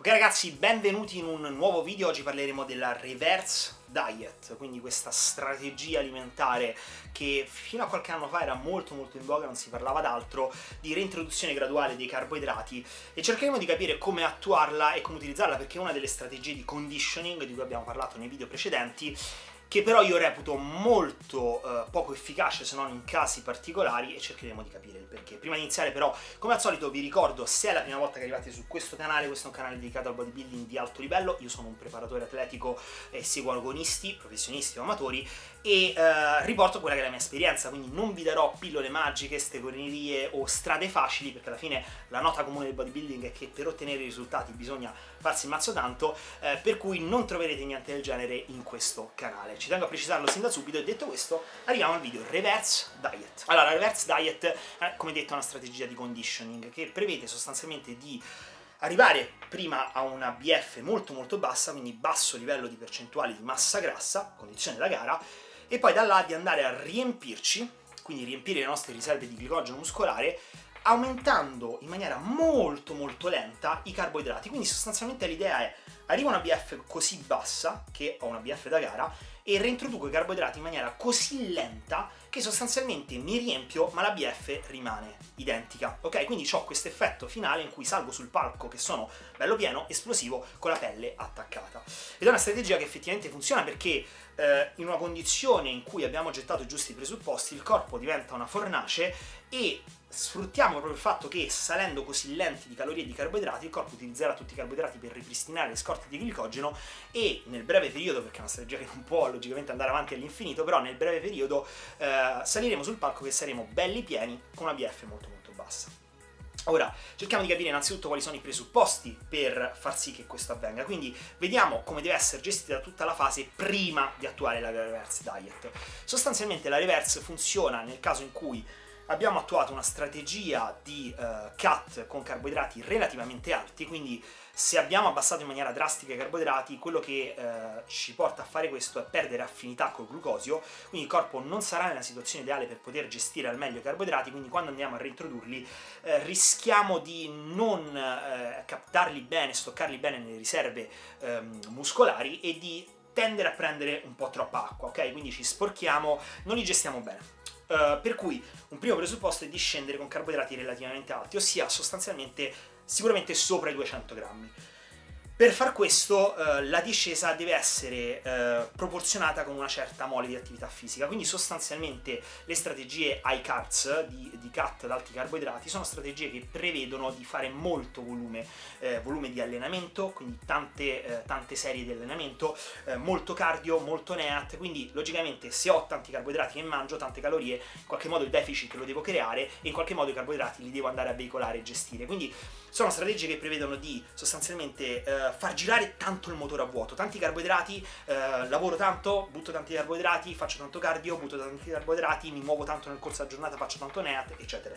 Ok ragazzi, benvenuti in un nuovo video. Oggi parleremo della reverse diet, quindi questa strategia alimentare che fino a qualche anno fa era molto in voga, non si parlava d'altro, di reintroduzione graduale dei carboidrati, e cercheremo di capire come attuarla e come utilizzarla, perché è una delle strategie di conditioning di cui abbiamo parlato nei video precedenti, che però io reputo molto poco efficace, se non in casi particolari, e cercheremo di capire il perché. Prima di iniziare però, come al solito, vi ricordo, se è la prima volta che arrivate su questo canale, questo è un canale dedicato al bodybuilding di alto livello. Io sono un preparatore atletico e seguo agonisti, professionisti o amatori, e riporto quella che è la mia esperienza, quindi non vi darò pillole magiche, stregonerie o strade facili, perché alla fine la nota comune del bodybuilding è che per ottenere i risultati bisogna farsi il mazzo tanto, per cui non troverete niente del genere in questo canale. Ci tengo a precisarlo sin da subito, e detto questo arriviamo al video reverse diet. Allora, la reverse diet è, come detto, una strategia di conditioning che prevede sostanzialmente di arrivare prima a una BF molto bassa, quindi basso livello di percentuali di massa grassa, condizione da gara, e poi da là di andare a riempirci, quindi riempire le nostre riserve di glicogeno muscolare, aumentando in maniera molto lenta i carboidrati. Quindi sostanzialmente l'idea è: arriva una BF così bassa, che ho una BF da gara, e reintroduco i carboidrati in maniera così lenta che sostanzialmente mi riempio, ma la BF rimane identica, ok? Quindi ho questo effetto finale in cui salgo sul palco che sono bello pieno, esplosivo, con la pelle attaccata. Ed è una strategia che effettivamente funziona, perché in una condizione in cui abbiamo gettato i giusti presupposti, il corpo diventa una fornace, e sfruttiamo proprio il fatto che, salendo così lenti di calorie e di carboidrati, il corpo utilizzerà tutti i carboidrati per ripristinare le scorte di glicogeno, e nel breve periodo, perché è una strategia che non può logicamente andare avanti all'infinito, però nel breve periodo saliremo sul palco che saremo belli pieni con una BF molto bassa. Ora, cerchiamo di capire innanzitutto quali sono i presupposti per far sì che questo avvenga, quindi vediamo come deve essere gestita tutta la fase prima di attuare la reverse diet. Sostanzialmente la reverse funziona nel caso in cui abbiamo attuato una strategia di cut con carboidrati relativamente alti, quindi se abbiamo abbassato in maniera drastica i carboidrati, quello che ci porta a fare questo è perdere affinità col glucosio, quindi il corpo non sarà nella situazione ideale per poter gestire al meglio i carboidrati, quindi quando andiamo a reintrodurli rischiamo di non captarli bene, stoccarli bene nelle riserve muscolari, e di tendere a prendere un po' troppa acqua, ok? Quindi ci sporchiamo, non li gestiamo bene. Per cui un primo presupposto è di scendere con carboidrati relativamente alti, ossia sostanzialmente sicuramente sopra i 200 grammi. Per far questo la discesa deve essere proporzionata con una certa mole di attività fisica, quindi sostanzialmente le strategie high carbs di cut ad alti carboidrati sono strategie che prevedono di fare molto volume di allenamento, quindi tante serie di allenamento, molto cardio, molto NEAT, quindi logicamente se ho tanti carboidrati e mangio tante calorie, in qualche modo il deficit lo devo creare, e in qualche modo i carboidrati li devo andare a veicolare e gestire. Quindi sono strategie che prevedono di sostanzialmente far girare tanto il motore a vuoto, tanti carboidrati, lavoro tanto, butto tanti carboidrati, faccio tanto cardio, butto tanti carboidrati, mi muovo tanto nel corso della giornata, faccio tanto NEAT, eccetera.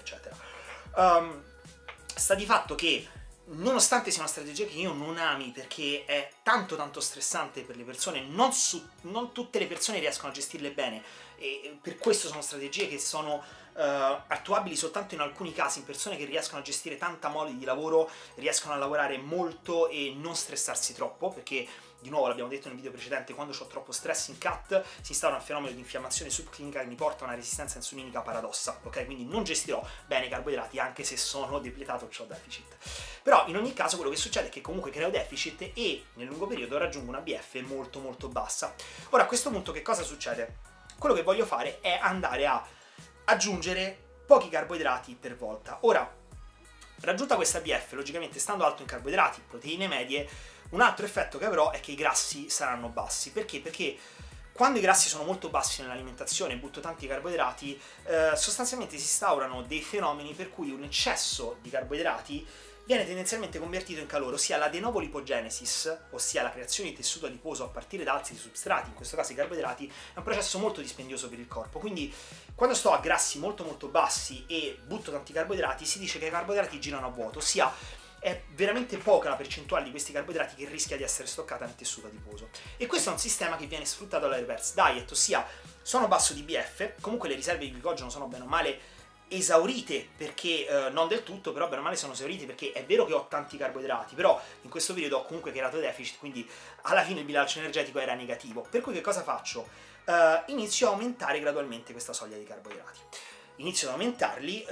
Sta di fatto che, nonostante sia una strategia che io non ami perché è tanto stressante per le persone, non tutte le persone riescono a gestirle bene, e per questo sono strategie che sono attuabili soltanto in alcuni casi, in persone che riescono a gestire tanta mole di lavoro, riescono a lavorare molto e non stressarsi troppo, perché di nuovo l'abbiamo detto nel video precedente, quando ho troppo stress in cut si instaura un fenomeno di infiammazione subclinica che mi porta a una resistenza insulinica paradossa, ok? Quindi non gestirò bene i carboidrati anche se sono depletato o ho deficit. Però in ogni caso quello che succede è che comunque creo deficit, e nel lungo periodo raggiungo una BF molto bassa. Ora, a questo punto che cosa succede? Quello che voglio fare è andare a aggiungere pochi carboidrati per volta. Ora, raggiunta questa BF, logicamente stando alto in carboidrati, proteine medie, un altro effetto che avrò è che i grassi saranno bassi. Perché? Perché quando i grassi sono molto bassi nell'alimentazione e butto tanti carboidrati, sostanzialmente si instaurano dei fenomeni per cui un eccesso di carboidrati viene tendenzialmente convertito in calore, ossia la de novo lipogenesis, ossia la creazione di tessuto adiposo a partire da altri substrati, in questo caso i carboidrati, è un processo molto dispendioso per il corpo. Quindi quando sto a grassi molto bassi e butto tanti carboidrati, si dice che i carboidrati girano a vuoto, ossia è veramente poca la percentuale di questi carboidrati che rischia di essere stoccata nel tessuto adiposo. E questo è un sistema che viene sfruttato dalla reverse diet, ossia sono basso di BF, comunque le riserve di glicogeno sono bene o male esaurite, perché non del tutto, però bene o male sono esaurite, perché è vero che ho tanti carboidrati, però in questo periodo ho comunque creato deficit, quindi alla fine il bilancio energetico era negativo. Per cui che cosa faccio? Inizio a aumentare gradualmente questa soglia di carboidrati. Inizio ad aumentarli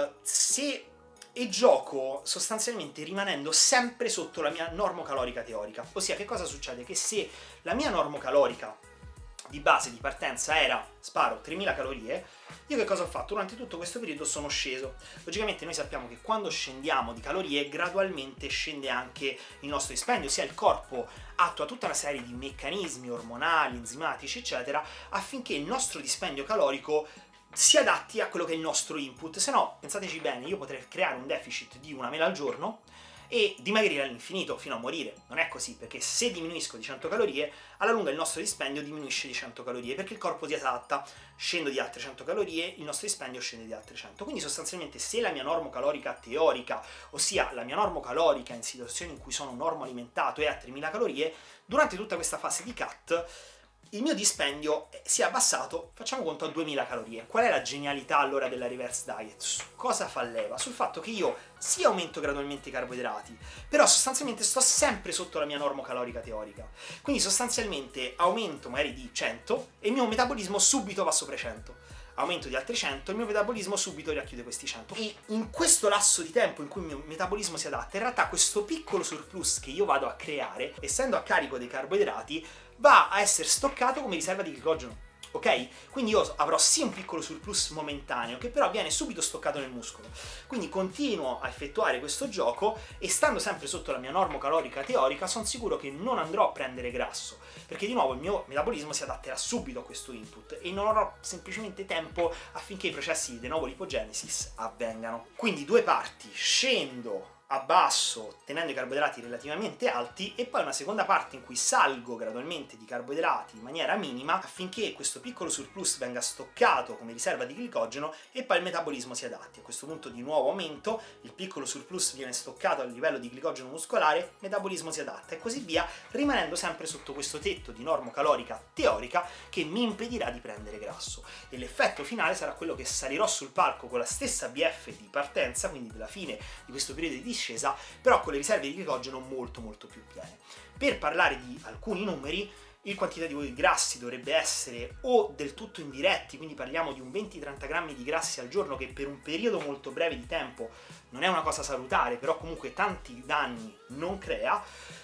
e gioco sostanzialmente rimanendo sempre sotto la mia normocalorica teorica. Ossia, che cosa succede? Che se la mia normocalorica di base, di partenza era, sparo, 3000 calorie, io che cosa ho fatto? Durante tutto questo periodo sono sceso. Logicamente noi sappiamo che quando scendiamo di calorie gradualmente scende anche il nostro dispendio, ossia il corpo attua tutta una serie di meccanismi ormonali, enzimatici, eccetera, affinché il nostro dispendio calorico si adatti a quello che è il nostro input. Se no, pensateci bene, io potrei creare un deficit di una mela al giorno e dimagrire all'infinito fino a morire. Non è così, perché se diminuisco di 100 calorie, alla lunga il nostro dispendio diminuisce di 100 calorie, perché il corpo si adatta. Scendo di altre 100 calorie, il nostro dispendio scende di altre 100. Quindi sostanzialmente se la mia normocalorica teorica, ossia la mia normocalorica in situazioni in cui sono normoalimentato, è a 3000 calorie, durante tutta questa fase di cut il mio dispendio si è abbassato, facciamo conto, a 2000 calorie. Qual è la genialità allora della reverse diet? Su cosa fa leva? Sul fatto che io sì aumento gradualmente i carboidrati, però sostanzialmente sto sempre sotto la mia normocalorica teorica. Quindi sostanzialmente aumento magari di 100 e il mio metabolismo subito va sopra i 100. Aumento di altri 100, il mio metabolismo subito racchiude questi 100. E in questo lasso di tempo in cui il mio metabolismo si adatta, in realtà questo piccolo surplus che io vado a creare, essendo a carico dei carboidrati, va a essere stoccato come riserva di glicogeno. Ok? Quindi io avrò sì un piccolo surplus momentaneo che però viene subito stoccato nel muscolo. Quindi continuo a effettuare questo gioco e stando sempre sotto la mia normocalorica teorica sono sicuro che non andrò a prendere grasso, perché di nuovo il mio metabolismo si adatterà subito a questo input e non avrò semplicemente tempo affinché i processi di de novo lipogenesis avvengano. Quindi due parti: scendo, abbasso tenendo i carboidrati relativamente alti, e poi una seconda parte in cui salgo gradualmente di carboidrati in maniera minima affinché questo piccolo surplus venga stoccato come riserva di glicogeno e poi il metabolismo si adatti. A questo punto di nuovo aumento, il piccolo surplus viene stoccato a livello di glicogeno muscolare, il metabolismo si adatta e così via, rimanendo sempre sotto questo tetto di normocalorica teorica che mi impedirà di prendere grasso. E l'effetto finale sarà quello che salirò sul palco con la stessa BF di partenza, quindi della fine di questo periodo di discesa, però con le riserve di glicogeno molto più piene. Per parlare di alcuni numeri, il quantitativo di grassi dovrebbe essere o del tutto indiretti, quindi parliamo di un 20-30 grammi di grassi al giorno, che per un periodo molto breve di tempo non è una cosa salutare, però comunque tanti danni non crea.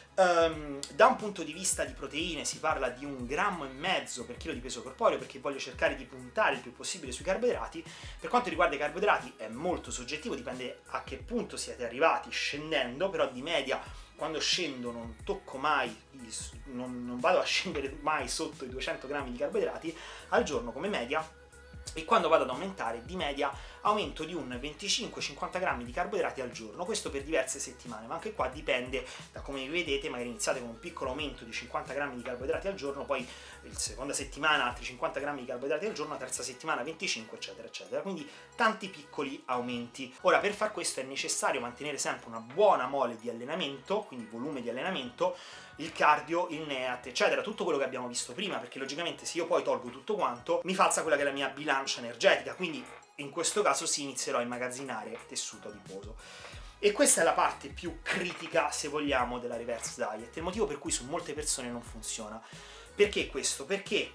Da un punto di vista di proteine si parla di 1,5 grammi per chilo di peso corporeo, perché voglio cercare di puntare il più possibile sui carboidrati. Per quanto riguarda i carboidrati è molto soggettivo, dipende a che punto siete arrivati scendendo, però di media quando scendo non tocco mai, non vado a scendere mai sotto i 200 grammi di carboidrati al giorno come media, e quando vado ad aumentare di media aumento di un 25-50 grammi di carboidrati al giorno, questo per diverse settimane, ma anche qua dipende da come vi vedete. Magari iniziate con un piccolo aumento di 50 grammi di carboidrati al giorno, poi la seconda settimana altri 50 grammi di carboidrati al giorno, la terza settimana 25, eccetera eccetera, quindi tanti piccoli aumenti. Ora, per far questo è necessario mantenere sempre una buona mole di allenamento, quindi volume di allenamento, il cardio, il NEAT, eccetera, tutto quello che abbiamo visto prima, perché logicamente se io poi tolgo tutto quanto mi falsa quella che è la mia bilancia energetica, quindi in questo caso si inizierò a immagazzinare tessuto adiposo. E questa è la parte più critica, se vogliamo, della reverse diet, il motivo per cui su molte persone non funziona. Perché questo? Perché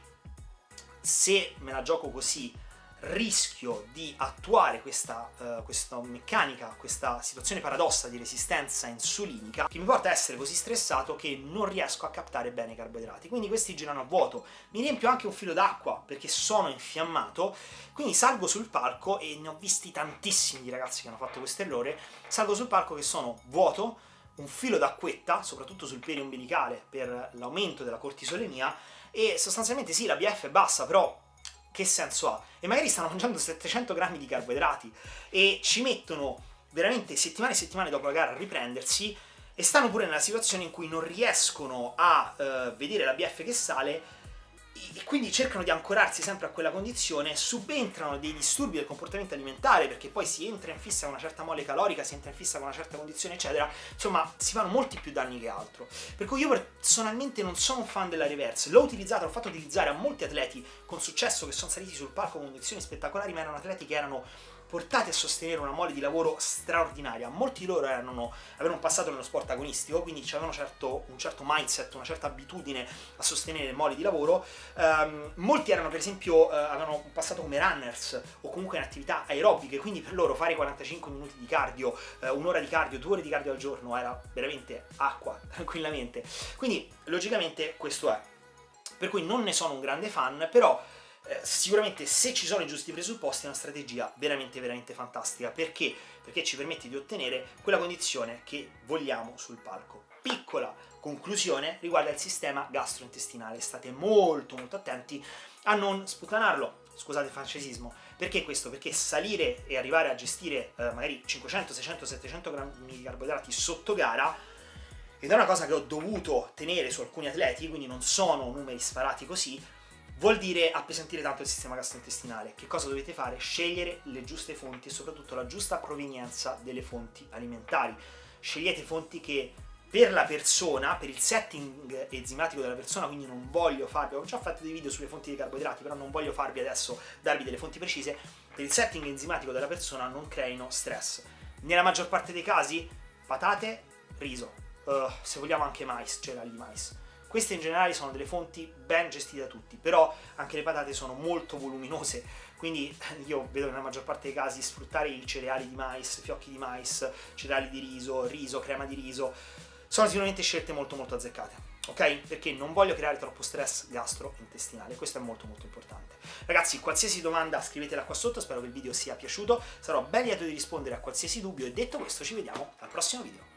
se me la gioco così rischio di attuare questa meccanica, questa situazione paradossa di resistenza insulinica che mi porta a essere così stressato che non riesco a captare bene i carboidrati, quindi questi girano a vuoto. Mi riempio anche un filo d'acqua perché sono infiammato, quindi salgo sul palco, e ne ho visti tantissimi di ragazzi che hanno fatto questo errore. Salgo sul palco che sono vuoto, un filo d'acquetta, soprattutto sul periombilicale per l'aumento della cortisolemia, e sostanzialmente sì, la BF è bassa, però che senso ha? E magari stanno mangiando 700 grammi di carboidrati e ci mettono veramente settimane e settimane dopo la gara a riprendersi, e stanno pure nella situazione in cui non riescono a vedere la BF che sale, e quindi cercano di ancorarsi sempre a quella condizione. Subentrano dei disturbi del comportamento alimentare, perché poi si entra in fissa con una certa mole calorica, si entra in fissa con una certa condizione, eccetera. Insomma, si fanno molti più danni che altro. Per cui io personalmente non sono un fan della reverse. L'ho utilizzata, l'ho fatto utilizzare a molti atleti con successo che sono saliti sul palco con condizioni spettacolari, ma erano atleti che erano portati a sostenere una mole di lavoro straordinaria. Molti di loro avevano un passato nello sport agonistico, quindi avevano un certo mindset, una certa abitudine a sostenere mole di lavoro. Molti erano, per esempio, avevano un passato come runners o comunque in attività aerobiche, quindi per loro fare 45 minuti di cardio, un'ora di cardio, 2 ore di cardio al giorno era veramente acqua, tranquillamente. Quindi logicamente questo è. Per cui non ne sono un grande fan, però sicuramente se ci sono i giusti presupposti è una strategia veramente veramente fantastica. Perché? Perché ci permette di ottenere quella condizione che vogliamo sul palco. Piccola conclusione riguarda il sistema gastrointestinale. State molto molto attenti a non sputtanarlo, scusate il francesismo. Perché questo? Perché salire e arrivare a gestire magari 500, 600, 700 grammi di carboidrati sotto gara, ed è una cosa che ho dovuto tenere su alcuni atleti, quindi non sono numeri sparati così, vuol dire appesantire tanto il sistema gastrointestinale. Che cosa dovete fare? Scegliere le giuste fonti e soprattutto la giusta provenienza delle fonti alimentari. Scegliete fonti che per la persona, per il setting enzimatico della persona, quindi non voglio farvi, ho già fatto dei video sulle fonti dei carboidrati, però non voglio farvi adesso darvi delle fonti precise, per il setting enzimatico della persona non creino stress. Nella maggior parte dei casi, patate, riso, se vogliamo anche mais, cereali di mais. Queste in generale sono delle fonti ben gestite da tutti, però anche le patate sono molto voluminose, quindi io vedo nella maggior parte dei casi sfruttare i cereali di mais, fiocchi di mais, cereali di riso, riso, crema di riso, sono sicuramente scelte molto molto azzeccate, ok? Perché non voglio creare troppo stress gastrointestinale, questo è molto molto importante. Ragazzi, qualsiasi domanda scrivetela qua sotto, spero che il video sia piaciuto, sarò ben lieto di rispondere a qualsiasi dubbio e detto questo ci vediamo al prossimo video.